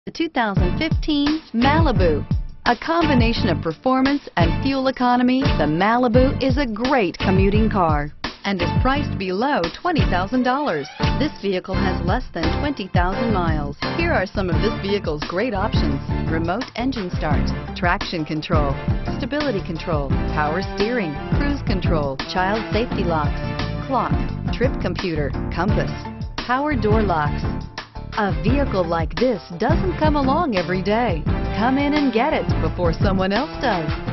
The 2015 Malibu. A combination of performance and fuel economy, the Malibu is a great commuting car and is priced below $20,000. This vehicle has less than 20,000 miles. Here are some of this vehicle's great options: remote engine start, traction control, stability control, power steering, cruise control, child safety locks, clock, trip computer, compass, power door locks. A vehicle like this doesn't come along every day. Come in and get it before someone else does.